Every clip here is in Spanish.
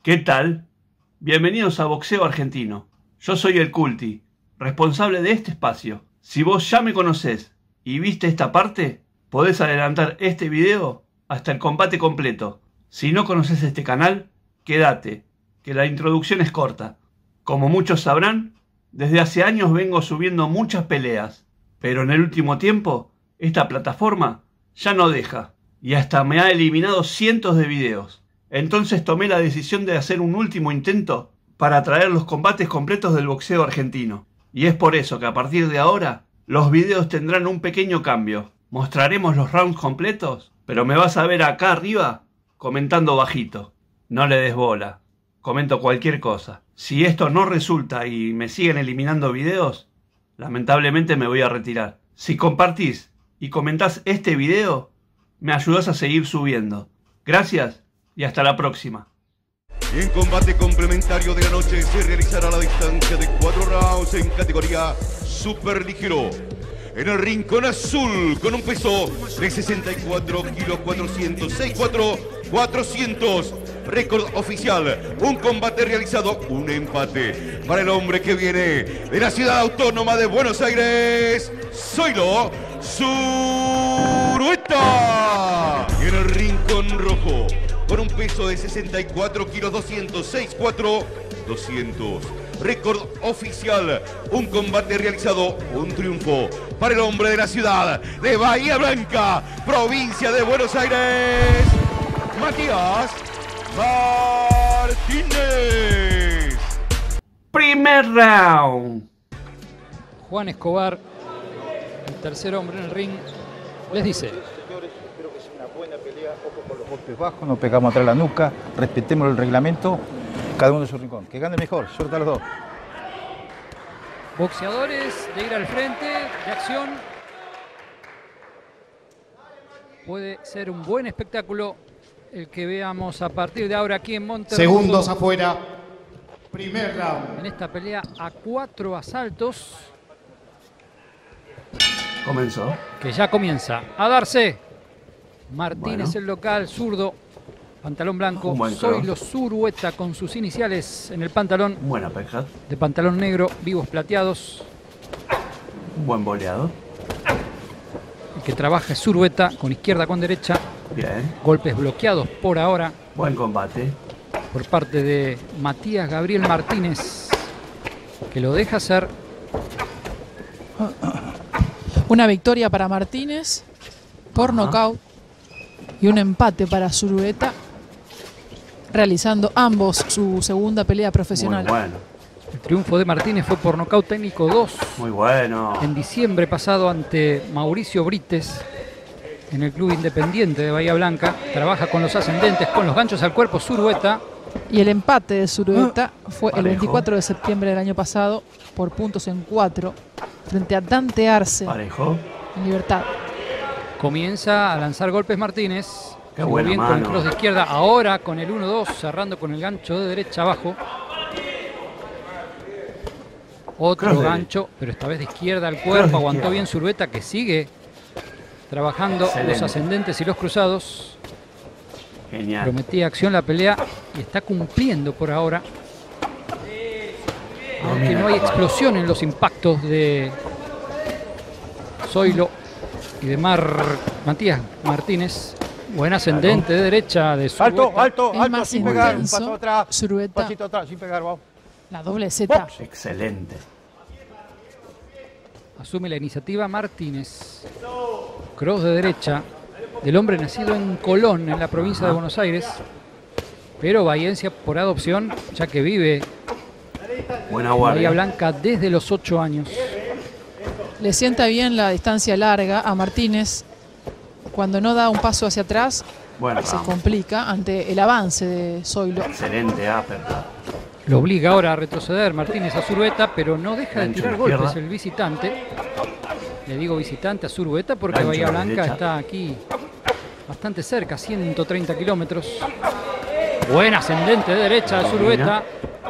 ¿Qué tal? Bienvenidos a Boxeo Argentino. Yo soy el Culti, responsable de este espacio. Si vos ya me conocés y viste esta parte, podés adelantar este video hasta el combate completo. Si no conoces este canal, quédate, que la introducción es corta. Como muchos sabrán, desde hace años vengo subiendo muchas peleas, pero en el último tiempo, esta plataforma ya no deja, y hasta me ha eliminado cientos de videos. Entonces tomé la decisión de hacer un último intento para traer los combates completos del boxeo argentino. Y es por eso que a partir de ahora, los videos tendrán un pequeño cambio. Mostraremos los rounds completos, pero me vas a ver acá arriba comentando bajito. No le des bola, comento cualquier cosa. Si esto no resulta y me siguen eliminando videos, lamentablemente me voy a retirar. Si compartís y comentás este video, me ayudás a seguir subiendo. Gracias y hasta la próxima. En combate complementario de la noche se realizará la distancia de 4 rounds en categoría superligero. En el rincón azul, con un peso de 64 kilos 400, 64, 400. Récord oficial, un combate realizado, un empate para el hombre que viene de la ciudad autónoma de Buenos Aires, Zoilo Zulueta. Y en el rincón rojo, con un peso de 64 kilos 200, 64, 200. Récord oficial, un combate realizado, un triunfo para el hombre de la ciudad de Bahía Blanca, provincia de Buenos Aires, Matías Martínez. Primer round. Juan Escobar, el tercer hombre en el ring, les dice: Señores, espero que sea una buena pelea, ojo con los golpes bajos, nos pegamos atrás la nuca, respetemos el reglamento, cada uno de su rincón. Que gane mejor, suerte a los dos. Boxeadores de ir al frente, de acción. Puede ser un buen espectáculo el que veamos a partir de ahora aquí en Monterrey. Segundos afuera. Primer round. En esta pelea a 4 asaltos. Comenzó. Que ya comienza a darse. Martínez, Bueno. el local, zurdo. Pantalón blanco. Un buen Zoilo Zulueta con sus iniciales en el pantalón. Buena pesca. De pantalón negro, vivos plateados. Un buen boleado. El que trabaja es Zulueta con izquierda con derecha. Bien. Golpes bloqueados por ahora Buen combate. por parte de Matías Gabriel Martínez, que lo deja hacer. Una victoria para Martínez por nocaut y un empate para Zulueta, realizando ambos su segunda pelea profesional. Muy bueno. El triunfo de Martínez fue por nocaut técnico 2 Muy bueno. en diciembre pasado ante Mauricio Brites en el Club Independiente de Bahía Blanca. Trabaja con los ascendentes, con los ganchos al cuerpo Zulueta. Y el empate de Zulueta fue el Parejo. 24 de septiembre del año pasado por puntos en 4 frente a Dante Arce Parejo. en Libertad. Comienza a lanzar golpes Martínez. Qué Jugó buena bien con el mano. cross de izquierda. Ahora con el 1-2, cerrando con el gancho de derecha abajo. Otro Cross de gancho, pero esta vez de izquierda al de cuerpo. Aguantó izquierda. bien Zulueta, que sigue trabajando Excelente. los ascendentes y los cruzados. Genial. Prometía acción la pelea y está cumpliendo por ahora. Aunque mira no hay cómo va. explosión en los impactos de Zoilo y de Matías Martínez. Buen ascendente de derecha de Zulueta. Alto, alto, Es alto, más sin pegar, un intenso. paso atrás, Zulueta, pasito atrás, sin pegar, vamos. la doble Z. Excelente. Asume la iniciativa Martínez. Cross de derecha del hombre nacido en Colón, en la provincia de Buenos Aires, pero bahiense por adopción, ya que vive Buena en Bahía guardia. Blanca desde los 8 años. Le sienta bien la distancia larga a Martínez. Cuando no da un paso hacia atrás, Bueno, se vamos. complica ante el avance de Zoilo. Excelente uppercut. Lo obliga ahora a retroceder Martínez a Zulueta, pero no deja de Gancho tirar de golpes izquierda. el visitante. Le digo visitante a Zulueta porque Gancho Bahía de Blanca derecha. está aquí bastante cerca, 130 kilómetros. Buen ascendente de derecha de Domina. Zulueta.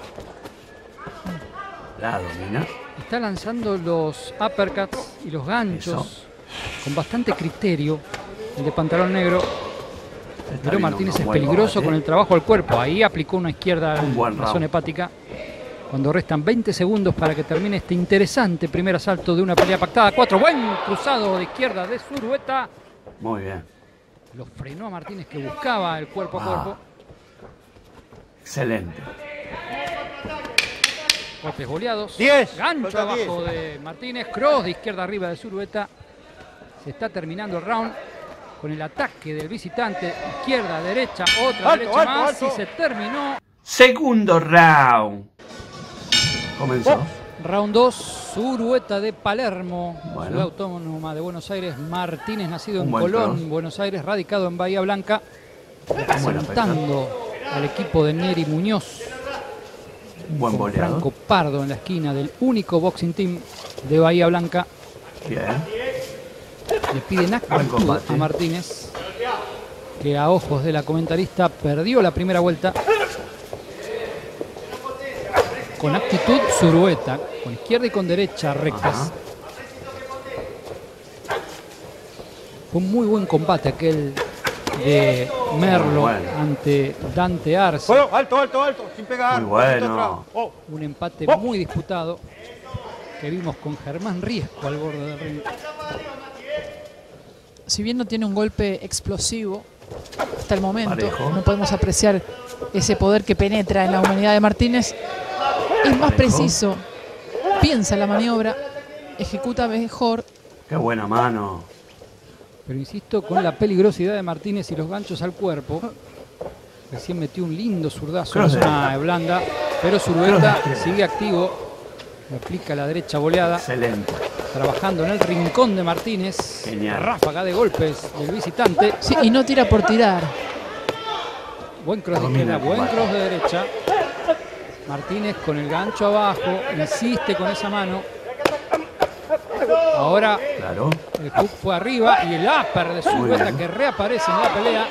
La domina. Está lanzando los uppercuts y los ganchos con bastante criterio. El de pantalón negro Pero Martínez es peligroso con el trabajo al cuerpo. Ahí aplicó una izquierda en la zona hepática. Cuando restan 20 segundos para que termine este interesante primer asalto de una pelea pactada. 4, buen cruzado de izquierda de Zulueta. Muy bien. Lo frenó a Martínez, que buscaba el cuerpo a cuerpo. Excelente. Golpes boleados. 10. Gancho abajo de Martínez. Cross de izquierda arriba de Zulueta. Se está terminando el round con el ataque del visitante. Izquierda, derecha, otra derecha más. Y se terminó. Segundo round. Comenzó. Round 2, Zulueta de Palermo, Bueno. ciudad autónoma de Buenos Aires. Martínez, nacido en buen Colón, cross. Buenos Aires, radicado en Bahía Blanca. Buena Representando al equipo de Neri Muñoz. Buen Con boleado. Franco Pardo en la esquina del único boxing team de Bahía Blanca. Bien. Le piden Buen actitud combate. a Martínez, que a ojos de la comentarista perdió la primera vuelta. Con actitud Zulueta, con izquierda y con derecha rectas. Ajá. Fue un muy buen combate aquel de Merlo Bueno. ante Dante Arce. Bueno, alto, alto, alto, sin pegar. Muy bueno. Oh. Un empate muy disputado que vimos con Germán Riesco al borde del ring. Si bien no tiene un golpe explosivo hasta el momento, Parejo. no podemos apreciar ese poder que penetra en la humanidad de Martínez. Es más Parejo. preciso, piensa la maniobra, ejecuta mejor. Qué buena mano. Pero insisto, con la peligrosidad de Martínez y los ganchos al cuerpo. Recién metió un lindo zurdazo en la zona blanda, pero Zulueta sigue activo. Le aplica la derecha boleada, Excelente. trabajando en el rincón de Martínez. Genial. Ráfaga de golpes del visitante. Sí, y no tira por tirar. Buen cross de Domina izquierda, el buen combate. cross de derecha. Martínez con el gancho abajo, insiste con esa mano. Ahora Claro. el hook fue arriba y el upper de Muy Zulueta, bien. que reaparece en la pelea.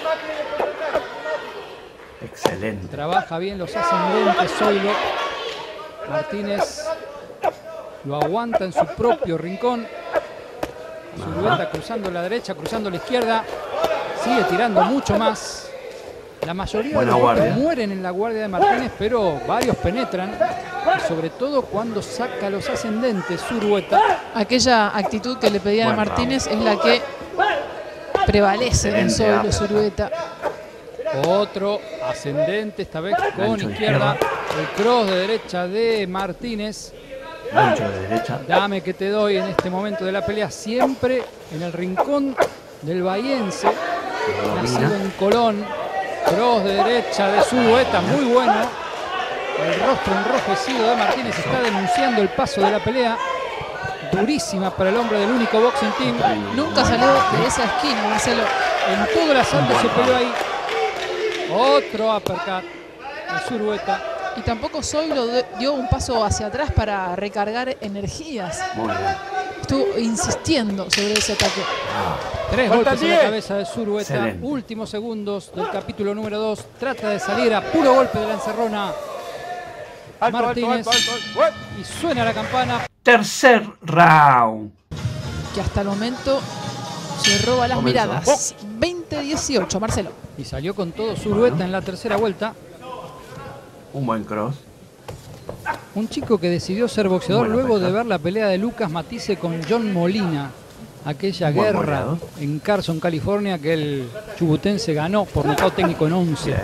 Excelente. Trabaja bien los ascendentes Zoilo. Martínez lo aguanta en su propio rincón. Zulueta cruzando la derecha, cruzando la izquierda. Sigue tirando mucho más. La mayoría Buena de los golpes guardia. mueren en la guardia de Martínez, pero varios penetran. Y sobre todo cuando saca los ascendentes Zulueta. Aquella actitud que le pedían a Buen Martínez es la que prevalece en Excelente, Zoilo Zulueta. Otro ascendente, esta vez con Gancho de izquierda. El cross de derecha de Martínez. Gancho de derecha. Dame que te doy en este momento de la pelea, siempre en el rincón del bahiense, nacido en Colón. Cross de derecha de Zulueta, muy bueno. El rostro enrojecido de Martínez está denunciando el paso de la pelea. Durísima para el hombre del único boxing team. Nunca salió de esa esquina, Marcelo. En todo el asalto se peleó ahí. Otro uppercut de Zulueta. Y tampoco Zoilo dio un paso hacia atrás para recargar energías. Muy bien. Estuvo insistiendo sobre ese ataque. 3 Faltan golpes en la 10. cabeza de Zulueta. Excelente. Últimos segundos del capítulo número 2. Trata de salir a puro golpe de la encerrona. Alto, Martínez. alto, alto, alto, alto. Y suena la campana. Tercer round. Que hasta el momento se roba las Comenzó. miradas. 20-18, Marcelo. Y salió con todo Zulueta en la tercera vuelta. Un buen cross. Un chico que decidió ser boxeador Buena luego pesca. de ver la pelea de Lucas Matisse con John Molina. Aquella Buen guerra boleado. en Carson, California, que el chubutense ganó por nocaut técnico en 11. Bien.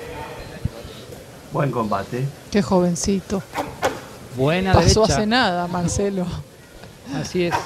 Buen combate. Qué jovencito. Buena Pasó derecha. hace nada, Marcelo. Así es.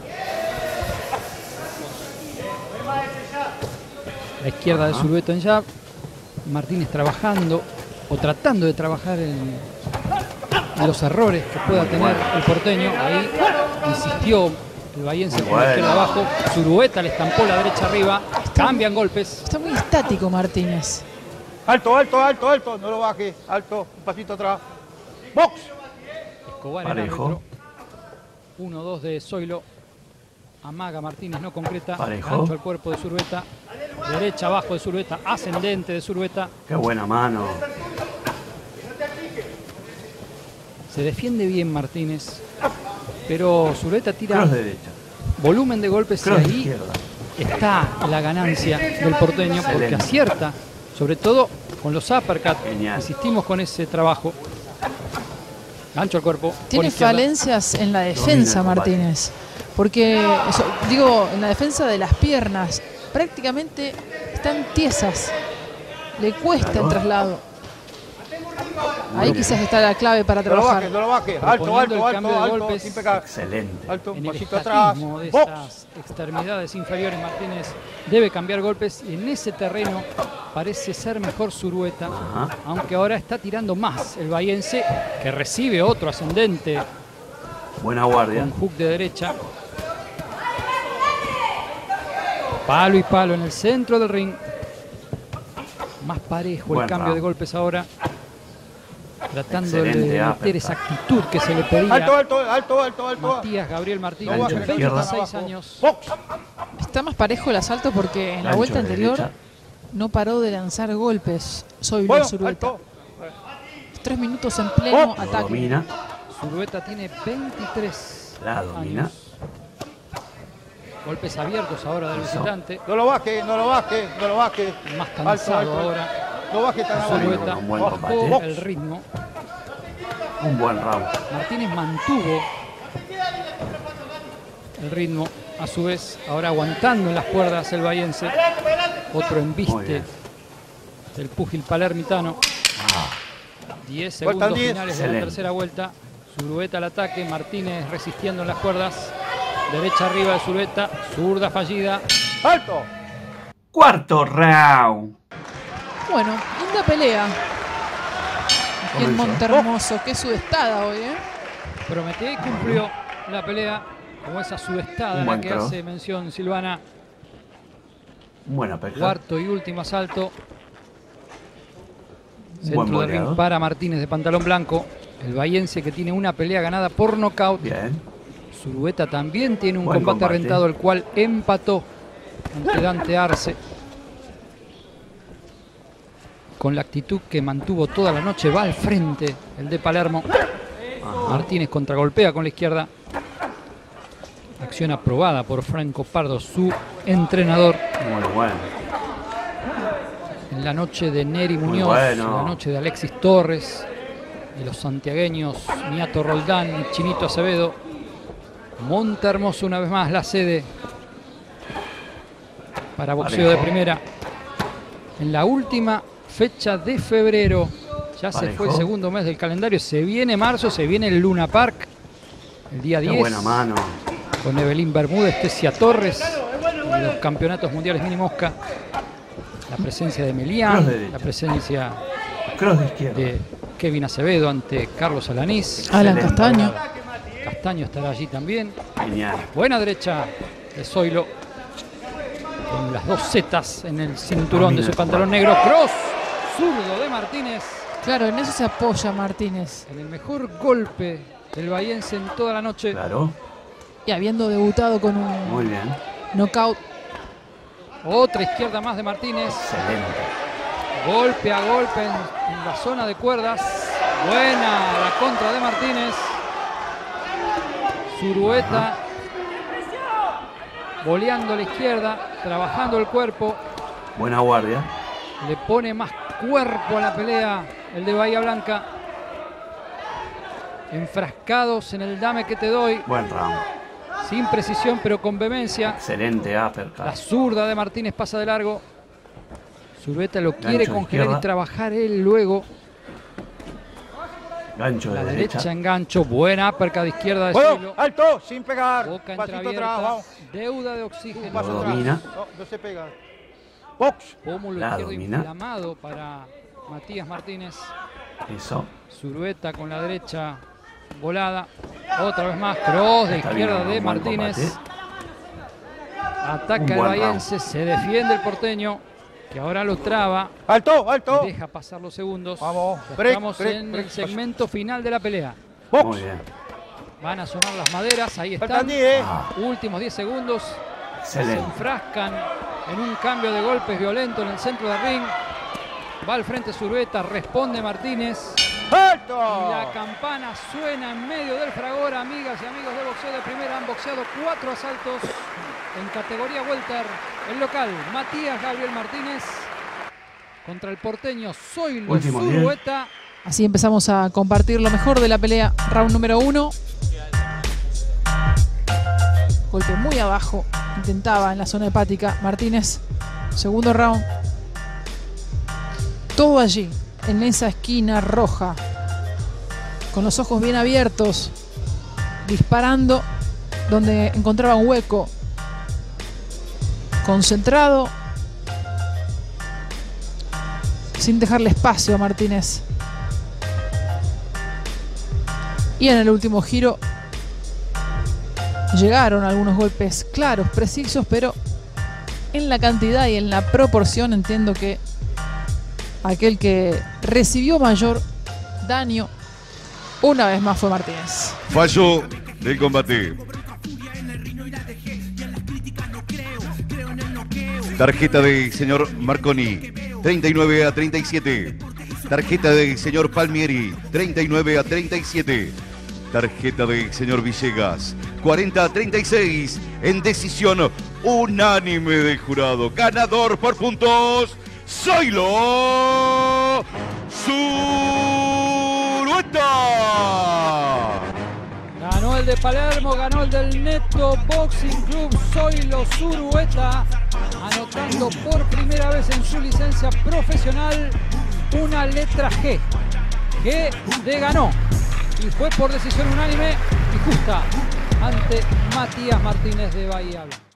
La izquierda de Zulueta en jab. Martínez trabajando o tratando de trabajar en los errores que pueda tener el porteño. Ahí insistió el bahiense Muy con la izquierda bueno. abajo. Zulueta le estampó la derecha arriba. Cambian golpes. Está muy estático Martínez. Alto, alto, alto, alto. No lo baje. Alto, un pasito atrás. Box. Escobar el Parejo. árbitro. 1-2 de Zoilo. Amaga Martínez, no concreta. Parejo. Gancho al cuerpo de Zulueta. Derecha abajo de Zulueta. Ascendente de Zulueta. Qué buena mano. Se defiende bien Martínez. Pero Zulueta tira Cross de derecha. volumen de golpes y Cross de ahí izquierda. está la ganancia del porteño porque acierta, sobre todo con los uppercuts. Genial. Insistimos con ese trabajo. Gancho al cuerpo. Tiene falencias en la defensa Martínez, porque, digo, en la defensa de las piernas, prácticamente están tiesas, le cuesta el traslado. Ahí quizás está la clave para trabajar. No lo bajes, alto, alto, alto, alto, sin pecar. Excelente. Alto, En el pasito atrás. estatismo de Box. esas extremidades inferiores, Martínez debe cambiar golpes y en ese terreno parece ser mejor Zulueta, aunque ahora está tirando más el bahiense, que recibe otro ascendente Buena guardia. con hook de derecha. Palo y palo en el centro del ring. Más parejo el Buen cambio round. de golpes ahora. Tratando Excelente de meter uppercut. esa actitud que se le pedía Alto, alto, alto, alto, alto. Matías Gabriel Martínez, Gancho de de izquierda. 26 años. Box. Está más parejo el asalto porque en la Gancho vuelta de anterior derecha. no paró de lanzar golpes. Soy Bueno, Zulueta. alto. 3 minutos en pleno Lo ataque. domina. Zulueta tiene 23 La domina. años. Golpes abiertos ahora del Eso. visitante. No lo bajes, no lo bajes, no lo bajes. Más cansado ahora. No bajes tan abajo. Zulueta un buen bajó combate. el ritmo. Un buen round. Martínez mantuvo el ritmo. A su vez, ahora aguantando en las cuerdas el bahiense. Otro Muy embiste bien. del púgil palermitano. 10 Faltan segundos 10. finales de la Excelente. tercera vuelta. Zulueta al ataque. Martínez resistiendo en las cuerdas. Derecha arriba de Zulueta. Zurda fallida. Alto. Cuarto round. Bueno, linda pelea. Aquí en Comenzó. Montermoso, qué sudestada hoy, ¿eh? Prometió y cumplió la pelea. Como esa sudestada Un a la buen que cross. hace mención Silvana. Buena pesca. Cuarto y último asalto. Buen Centro del boleado. ring para Martínez de pantalón blanco. El bahiense que tiene una pelea ganada por nocaut. Bien. Zulueta también tiene un Buen combate combate. rentado, el cual empató ante Dante Arce. Con la actitud que mantuvo toda la noche, va al frente el de Palermo. Martínez contragolpea con la izquierda. Acción aprobada por Franco Pardo, su entrenador. Muy bueno. En la noche de Neri Muy Muñoz, bueno. en la noche de Alexis Torres, de los santiagueños Niato Roldán y Chinito Acevedo. Montermoso una vez más la sede para boxeo de Parejo. primera. En la última fecha de febrero, ya se Parejo. fue el segundo mes del calendario, se viene marzo, se viene el Luna Park, el día Qué 10, buena mano. con Evelyn Bermúdez, Tesia Torres, y los campeonatos mundiales mini mosca. La presencia de Cross Melián, derecha. la presencia Cross de izquierda. de Kevin Acevedo ante Carlos Alanís. Alan Excelente. Castaño. Castaño estará allí también. Genial. Buena derecha de Zoilo. Con las dos zetas en el cinturón Domina de su el pantalón combate. negro. Cross zurdo de Martínez. Claro, en eso se apoya Martínez. En el mejor golpe del bahiense en toda la noche. Claro. Y habiendo debutado con un Muy bien. knockout. Otra izquierda más de Martínez. Excelente. Golpe a golpe en la zona de cuerdas. Buena la contra de Martínez. Zulueta boleando a la izquierda, trabajando el cuerpo. Buena guardia. Le pone más cuerpo a la pelea el de Bahía Blanca. Enfrascados en el dame que te doy. Buen round. Sin precisión pero con vehemencia. Excelente uppercut. La zurda de Martínez pasa de largo. Zulueta lo quiere Gancho de congelar y izquierda. trabajar él luego. Gancho de La derecha. derecha engancho. Buena uppercut de izquierda de Bueno, Zoilo. alto, sin pegar. Boca Pasito atrás, entreabierta. vamos. Deuda de Un oxígeno. paso Lo atrás. domina. No, no se pega. Box. Pómulo La izquierdo domina. inflamado para Matías Martínez. Eso. Zulueta con la derecha volada. Otra vez más. Cross de Está izquierda bien, de un buen Martínez. combate. Ataca Un el buen bahiense. Se defiende el porteño. Que ahora lo traba. Alto, alto. Y deja pasar los segundos. Vamos. Ya Break, estamos break, en break. el segmento final de la pelea. Muy Box. bien. Van a sonar las maderas. Ahí Faltan están. 10. Ah, Últimos 10 segundos. Se excelente. enfrascan en un cambio de golpes violento en el centro del ring. Va al frente Zulueta, responde Martínez. Alto. Y la campana suena en medio del fragor. Amigas y amigos de boxeo de primera, han boxeado 4 asaltos. en categoría welter, el local Matías Gabriel Martínez contra el porteño Zoilo Zulueta. Así empezamos a compartir lo mejor de la pelea. Round número 1. Golpe muy abajo. Intentaba en la zona hepática Martínez. Segundo round. Todo allí, en esa esquina roja. Con los ojos bien abiertos. Disparando donde encontraba un hueco. Concentrado. Sin dejarle espacio a Martínez. Y en el último giro llegaron algunos golpes claros, precisos, pero en la cantidad y en la proporción entiendo que aquel que recibió mayor daño una vez más fue Martínez. Fallo del combate. Tarjeta del señor Marconi, 39-37. Tarjeta del señor Palmieri, 39-37. Tarjeta del señor Villegas, 40-36. En decisión unánime del jurado. Ganador por puntos, Zoilo Zulueta. Ganó el de Palermo, ganó el del Neto Boxing Club, Zoilo Zulueta, anotando por primera vez en su licencia profesional una letra G. G de ganó. Y fue por decisión unánime y justa ante Matías Martínez de Bahía Blanca.